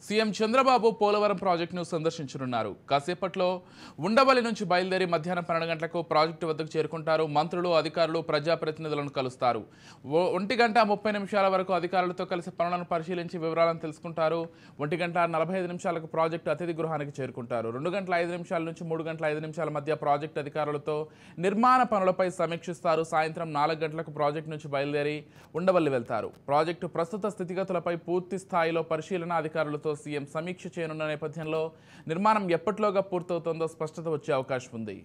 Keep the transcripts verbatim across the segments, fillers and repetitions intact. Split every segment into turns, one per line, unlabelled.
CM Chandrababu Polavaram ప్రాజెక్టును సందర్శించనున్నారు. కాసేపట్లో ఉండవల్లి నుంచి బయలుదేరి మధ్యాహ్నం పన్నెండు గంటలకు ప్రాజెక్టు వద్దకు చేరుకుంటారు. మంత్రులు, అధికారులు, ప్రజాప్రతినిధులను కలుస్తారు. ఒంటి గంట ముప్పై నిమిషాల వరకు అధికారులతో కలిసి పనులను పరిశీలించి వివరాలను తెలుసుకుంటారు. ఒంటి గంట నలభై ఐదు నిమిషాలకు ప్రాజెక్టు అతిథి గృహానికి చేరుకుంటారు. రెండు గంటల ఐదు నిమిషాల నుంచి మూడు గంటల ఐదు నిమిషాల మధ్య ప్రాజెక్టు అధికారులతో నిర్మాణ పనులపై సమీక్షిస్తారు. సాయంత్రం నాలుగు గంటలకు ప్రాజెక్టు నుంచి బయలుదేరి ఉండవల్లి వెళ్తారు. ప్రాజెక్టు ప్రస్తుత స్థితిగతులపై పూర్తి స్థాయిలో పరిశీలన అధికారులతో సీఎం సమీక్ష చేయనున్న నేపథ్యంలో నిర్మాణం ఎప్పటిలోగా పూర్తవుతుందో స్పష్టత వచ్చే అవకాశం ఉంది.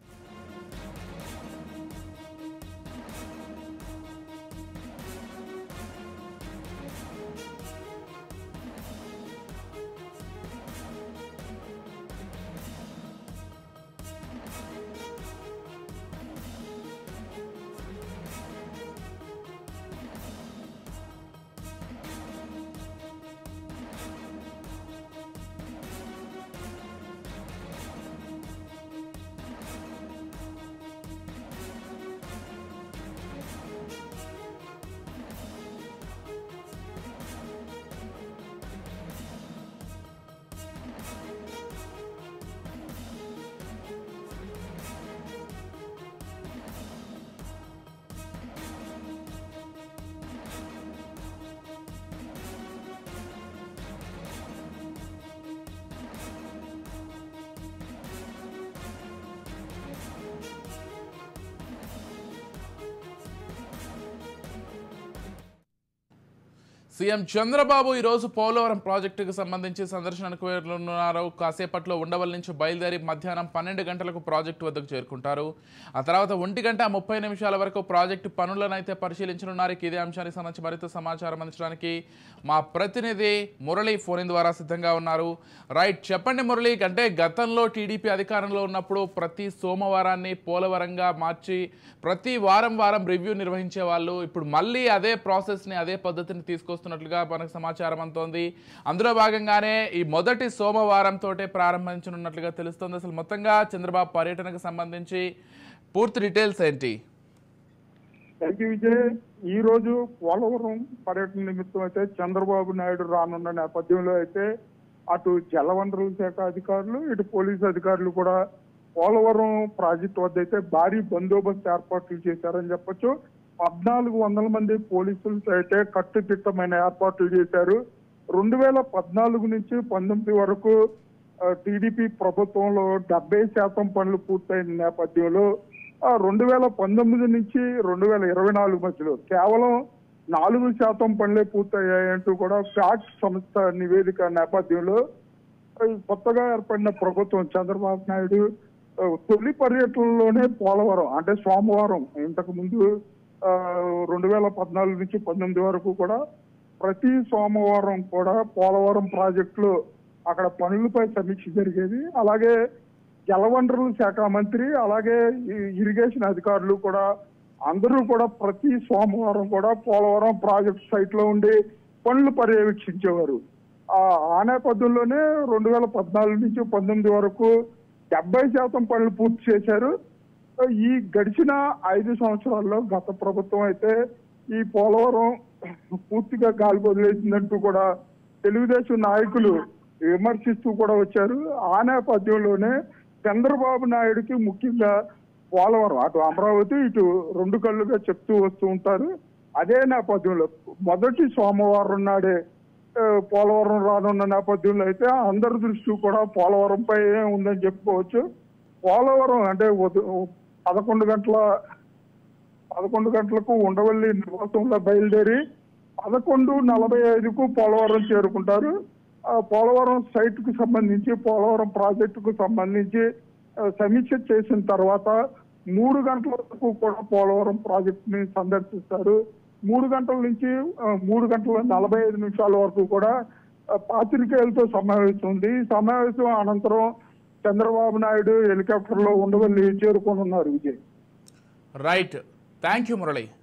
సీఎం చంద్రబాబు ఈరోజు పోలవరం ప్రాజెక్టుకు సంబంధించి సందర్శనకు వెళ్తున్నారు. కాసేపట్లో ఉండవల్లి నుంచి బయలుదేరి మధ్యాహ్నం పన్నెండు గంటలకు ప్రాజెక్టు వద్దకు చేరుకుంటారు. ఆ తర్వాత ఒంటి గంట ముప్పై నిమిషాల వరకు ప్రాజెక్టు పనులను అయితే పరిశీలించనున్నారు. ఇదే అంశానికి సంబంధించి మరింత సమాచారం అందించడానికి మా ప్రతినిధి మురళి ఫోన్ ద్వారా సిద్ధంగా ఉన్నారు. రైట్, చెప్పండి మురళి. అంటే గతంలో టీడీపీ అధికారంలో ఉన్నప్పుడు ప్రతి సోమవారాన్ని పోలవరంగా మార్చి ప్రతి వారం వారం రివ్యూ నిర్వహించే వాళ్ళు. ఇప్పుడు మళ్ళీ అదే ప్రాసెస్ని అదే పద్ధతిని తీసుకొస్తున్నట్లుగా మనకు సమాచారం అందుతోంది. అందులో భాగంగానే ఈ మొదటి సోమవారం తోటే ప్రారంభించనున్నట్లుగా తెలుస్తోంది. అసలు మొత్తంగా చంద్రబాబు పర్యటనకు సంబంధించి పూర్తి డీటెయిల్స్ ఏంటి?
Thank you Vijay. ఈ రోజు పోలవరం పర్యటన నిమిత్తం అయితే చంద్రబాబు నాయుడు రానున్న నేపథ్యంలో అయితే అటు జలవనరుల శాఖ అధికారులు, ఇటు పోలీసు అధికారులు కూడా పోలవరం ప్రాజెక్టు వద్ద అయితే భారీ బందోబస్తు ఏర్పాట్లు చేశారని చెప్పొచ్చు. పద్నాలుగు వందల మంది పోలీసులతో అయితే కట్టుదిట్టమైన ఏర్పాట్లు చేశారు. రెండు వేల పద్నాలుగు నుంచి పంతొమ్మిది వరకు టీడీపీ ప్రభుత్వంలో డెబ్బై శాతం పనులు పూర్తయిన నేపథ్యంలో రెండు వేల పంతొమ్మిది నుంచి రెండు వేల ఇరవై నాలుగు మధ్యలో కేవలం నాలుగు శాతం పనులే పూర్తయ్యాయంటూ కూడా ఫ్యాక్ట్ సంస్థ నివేదిక నేపథ్యంలో కొత్తగా ఏర్పడిన ప్రభుత్వం చంద్రబాబు నాయుడు తొలి పర్యటనలోనే పోలవరం అంటే సోమవారం ఇంతకు ముందు రెండు వేల పద్నాలుగు నుంచి పంతొమ్మిది వరకు కూడా ప్రతి సోమవారం కూడా పోలవరం ప్రాజెక్టులో అక్కడ పనులపై సమీక్ష జరిగేది. అలాగే జలవనరుల శాఖ మంత్రి, అలాగే ఇరిగేషన్ అధికారులు కూడా అందరూ కూడా ప్రతి సోమవారం కూడా పోలవరం ప్రాజెక్టు సైట్ లో ఉండి పనులు పర్యవేక్షించేవారు. ఆ నేపథ్యంలోనే రెండు వేల పద్నాలుగు నుంచి పంతొమ్మిది వరకు డెబ్బై శాతం పనులు పూర్తి చేశారు. ఈ గడిచిన ఐదు సంవత్సరాల్లో గత ప్రభుత్వం అయితే ఈ పోలవరం పూర్తిగా గాలి వదిలేసిందంటూ కూడా తెలుగుదేశం నాయకులు విమర్శిస్తూ కూడా వచ్చారు. ఆ నేపథ్యంలోనే చంద్రబాబు నాయుడుకి ముఖ్యంగా పోలవరం అటు అమరావతి ఇటు రెండు కళ్ళుగా చెప్తూ వస్తూ ఉంటారు. అదే నేపథ్యంలో మొదటి సోమవారం నాడే పోలవరం రానున్న నేపథ్యంలో అయితే అందరి దృష్టి కూడా పోలవరంపై ఉందని చెప్పుకోవచ్చు. పోలవరం అంటే పదకొండు గంటల పదకొండు గంటలకు ఉండవల్లి నివాసంలో బయలుదేరి పదకొండు నలభై ఐదుకు పోలవరం చేరుకుంటారు. పోలవరం సైట్ కు సంబంధించి పోలవరం ప్రాజెక్టుకు సంబంధించి సమీక్ష చేసిన తర్వాత మూడు గంటల వరకు కూడా పోలవరం ప్రాజెక్టుని సందర్శిస్తారు. మూడు గంటల నుంచి మూడు గంటల నలభై ఐదు నిమిషాల వరకు కూడా పాత్రికేయులతో సమావేశం ఉంది. ఈ సమావేశం అనంతరం చంద్రబాబు నాయుడు హెలికాప్టర్ లో ఉండవల్లి చేరుకోనున్నారు. Vijay.
Right, thank you Murali.